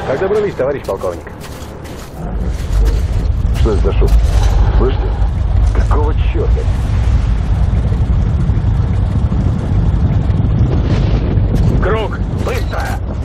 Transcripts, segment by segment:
Как добрались, товарищ полковник? Что это за шум? Слышите? Какого черта? Круг! Быстро!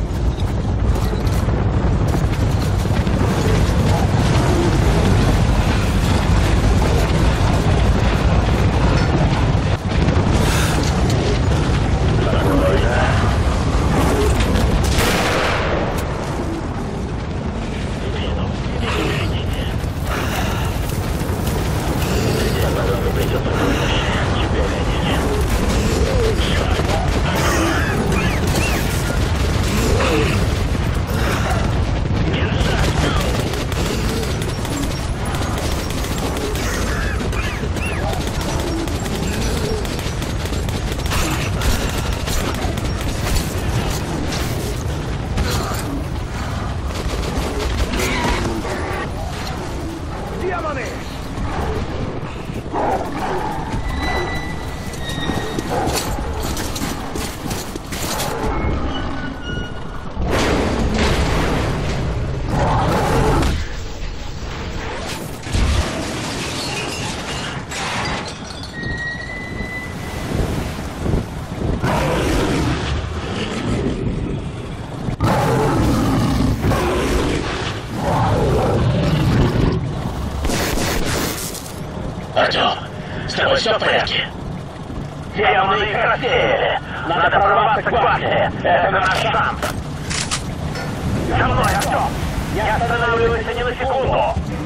Артем, с тобой все в порядке? Демоны их рассеяли. Надо прорваться к башне. Это наш шанс. За мной, Артем! Не останавливайся ни на секунду!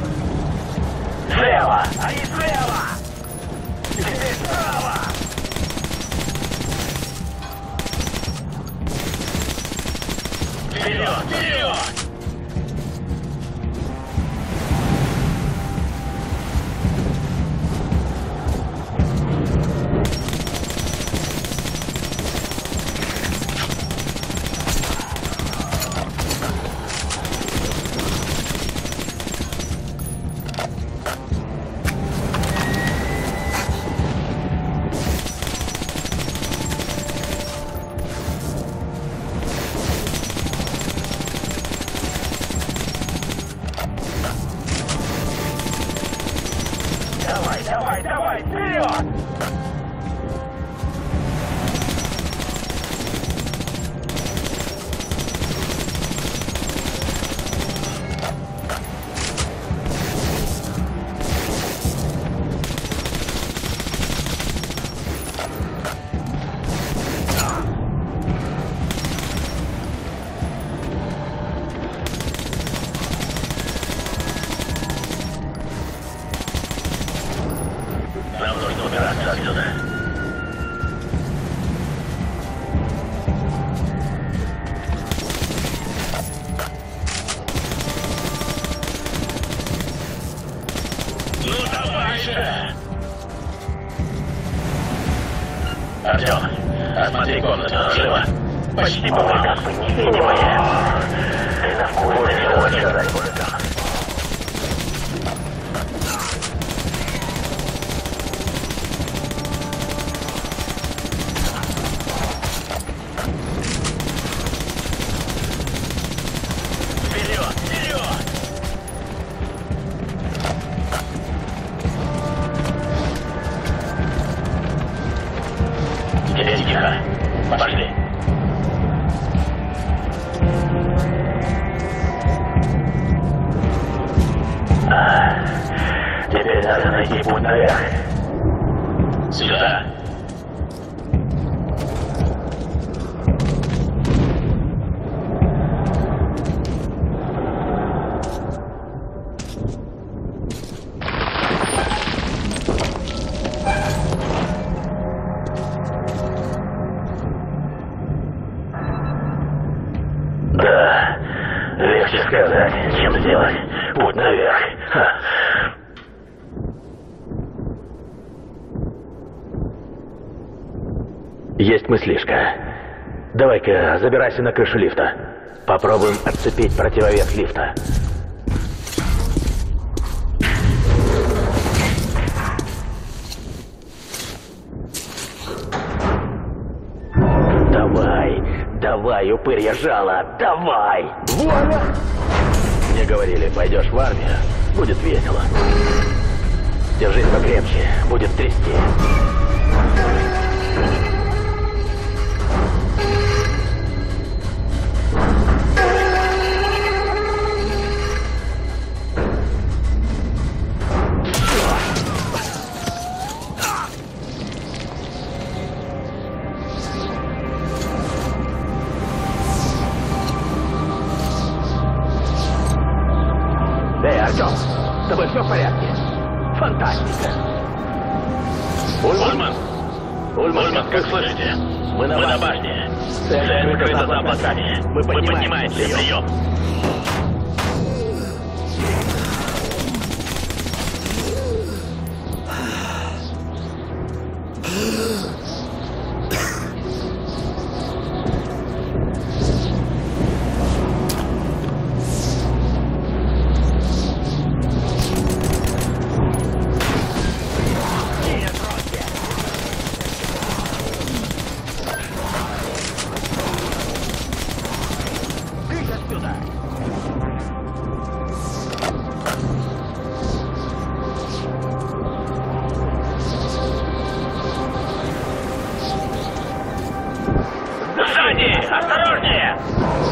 Слева! Они слева! Теперь справа! Вперед! Вперед! Давай, давай, вперед! Нам нужно убираться отсюда. Ну давай же! Артем, осмотри комнату, живо. Почти по врагам, невидимые. Ты на вкус всего, что дай мужикам. Теперь тихо. Пошли. Теперь надо найти путь наверх. Сюда. Да, легче сказать, чем сделать. Путь наверх. Ха. Есть мыслишка. Давай-ка забирайся на крышу лифта. Попробуем отцепить противовес лифта. Давай, упырья жало, давай! Воля! Мне говорили, пойдешь в армию, будет весело. Держись покрепче, будет трясти. Эй, Артем, с тобой все в порядке? Фантастика! Ульман, как слышите? Мы на башне. Цель скрыта за облаками. Мы поднимаемся, прием. Сзади! Осторожнее!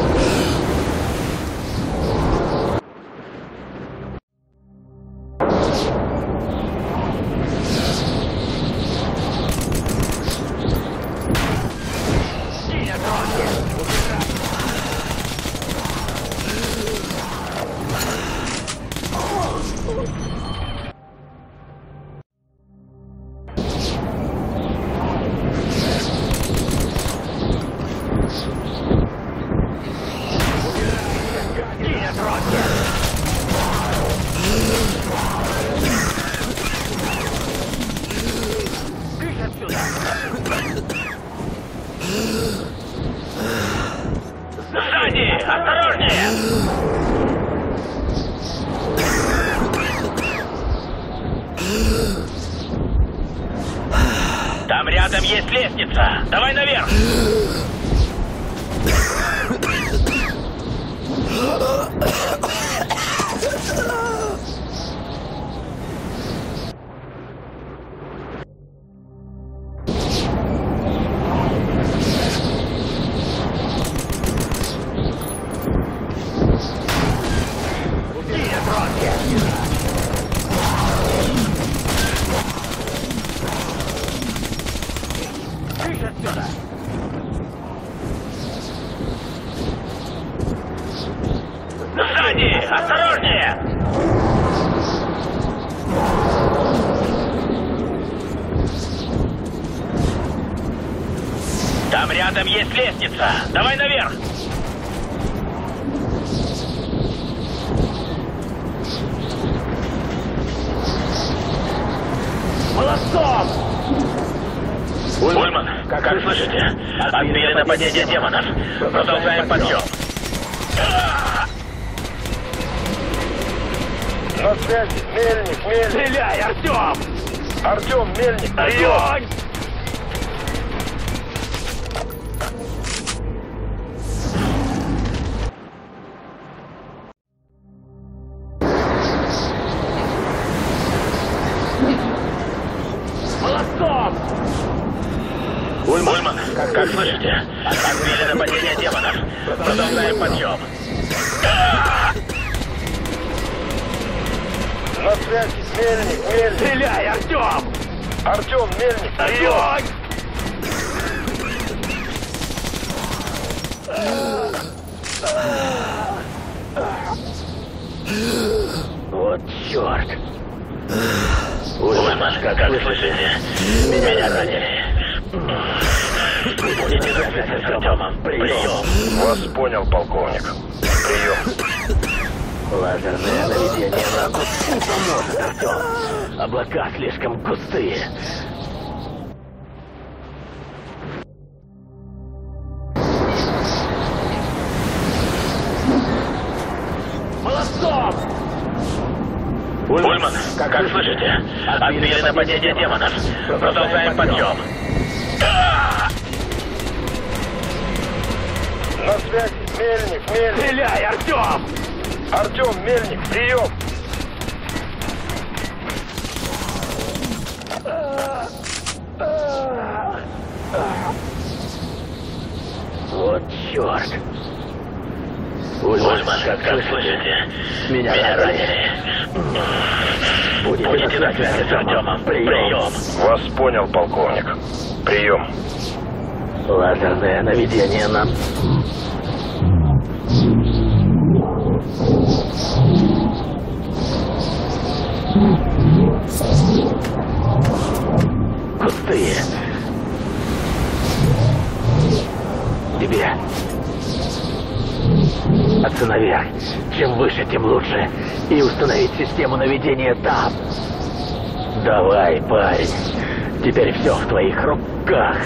Сзади! Осторожнее! Там рядом есть лестница. Давай наверх! Сзади! Осторожнее! Там рядом есть лестница. Давай наверх! Молодцом! Ульман, как слышите? Отбили нападение демонов. Продолжаем подъем. На связи, мельник. Стреляй, Артем! Артем, мельник. Огонь! Молодцом! Ульман, как слышите? Отбили нападение демонов. Продолжаем подъем. На связи, мельник. Стреляй, Артем! Артем, мельник. Огонь! Вот черт! Ульман, как слышите? Меня ранили. Будете связаться с Артемом. Прием. Вас понял, полковник. Прием. Лазерное наведение на густы не поможет, Артем. Облака слишком густые. Молодцом! Ульман, как слышите? Отбили нападение демонов. Продолжаем подъем. На связи. Мельник, Мельник. Стреляй, Артем! Артем, Мельник, прием. Вот черт. Ульман, как слышите? Меня ранили. Будете на связи с Артемом. Прием. Вас понял, полковник. Прием. Лазерное наведение нам. Пустые. Тебе. Отцы наверх. Чем выше, тем лучше. И установить систему наведения там. Давай, парень. Теперь все в твоих руках.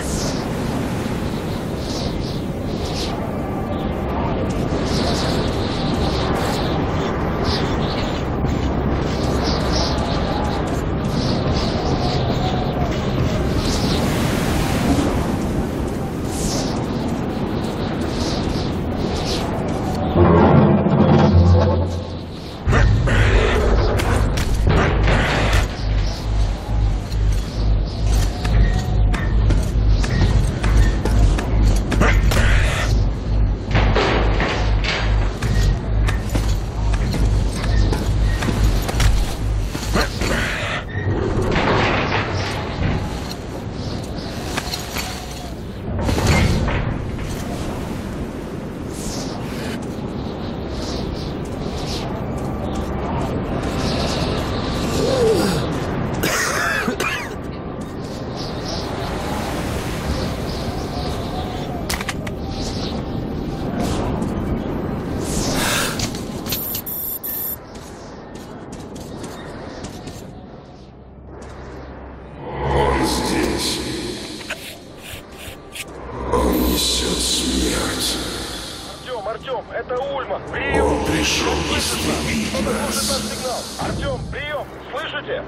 Артем, это Ульман. Прием. Он пришел истребить нас. Сигнал. Артем, прием. Слышите?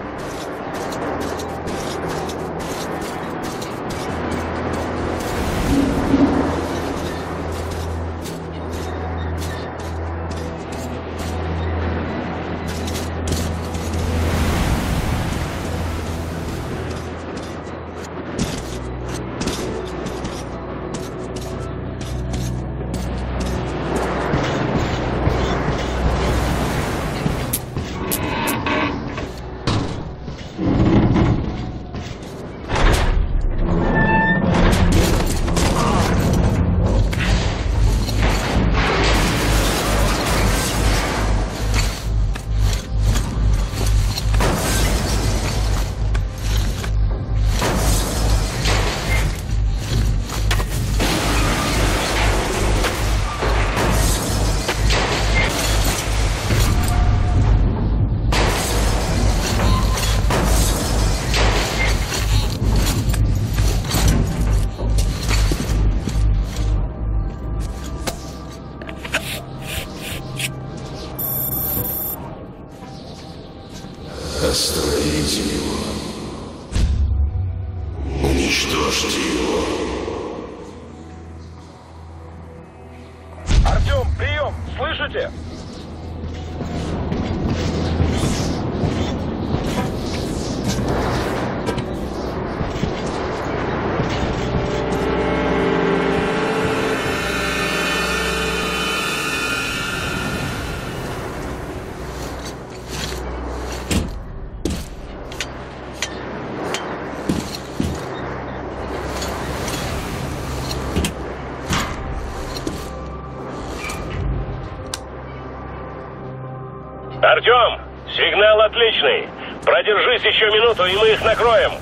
Остановите его. Уничтожьте его. Артем, прием. Слышите? Артем, сигнал отличный. Продержись еще минуту, и мы их накроем.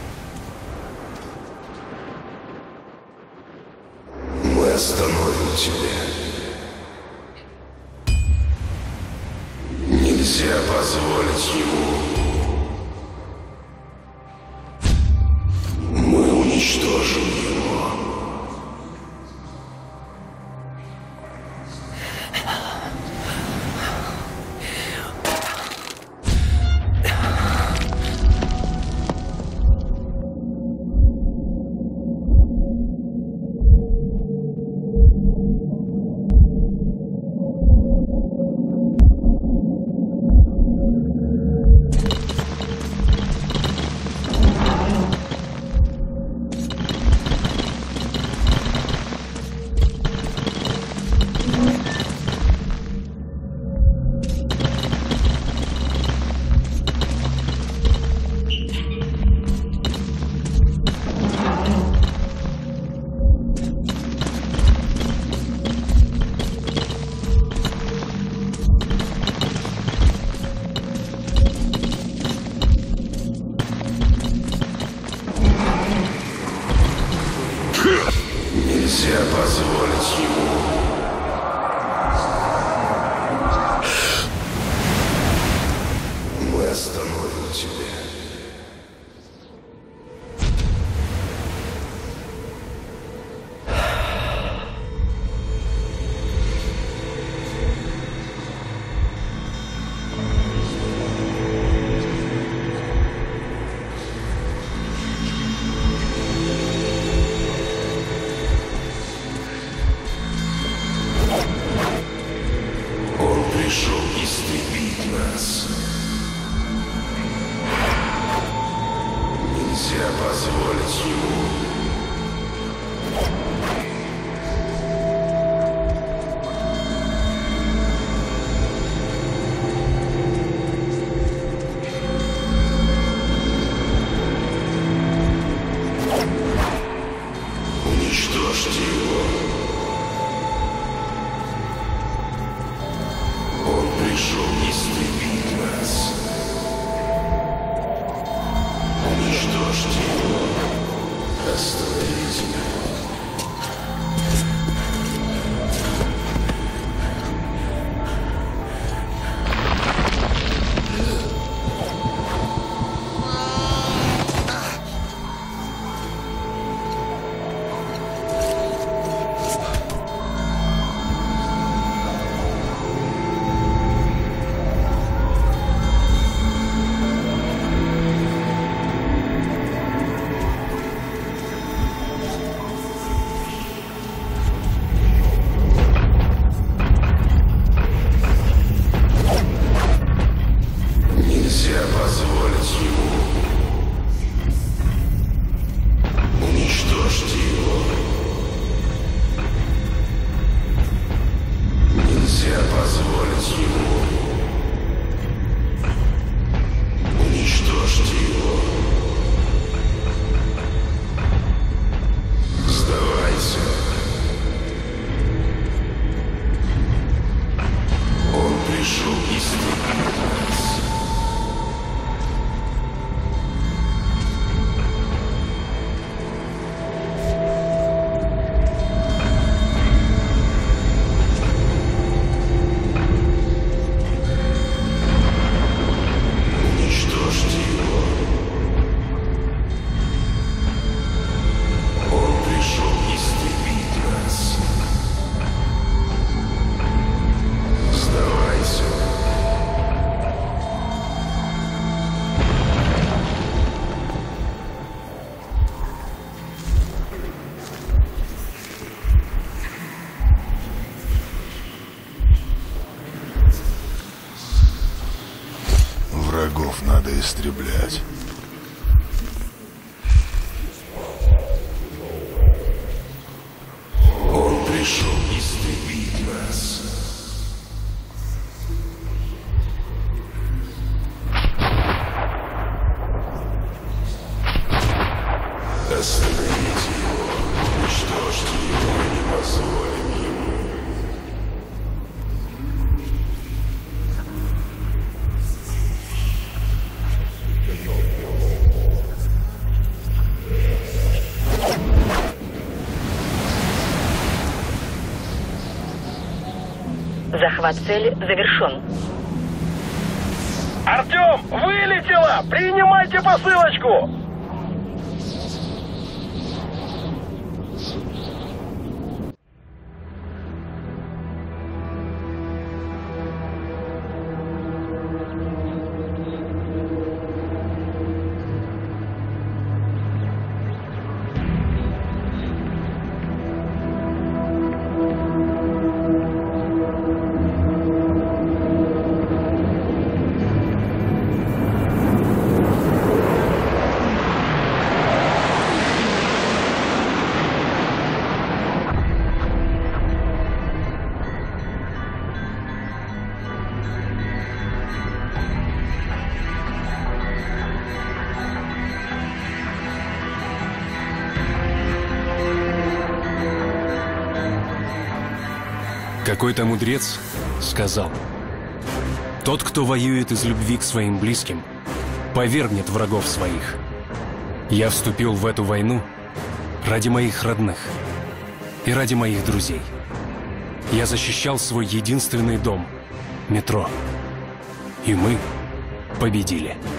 Мы остановим тебя. Нельзя позволить ему. Мы уничтожим его. пришел истребить нас. Нельзя позволить ему. Уничтожьте его. Он пришел истребить нас. Уничтожьте его. Остановите его. Нельзя позволить ему. Уничтожьте его. Нельзя позволить ему. Уничтожьте его. Сдавайся. Он пришел истребить нас. Уничтожьте его. Он пришел истребить нас. Сдавайся. Врагов надо истреблять. Он пришел истребить нас. Остановите его. Уничтожьте его. Мы не позволим ему. Захват цели завершен. Артем, вылетело! Принимайте посылочку! Какой-то мудрец сказал: «Тот, кто воюет из любви к своим близким, повергнет врагов своих». Я вступил в эту войну ради моих родных и ради моих друзей. Я защищал свой единственный дом — метро. И мы победили.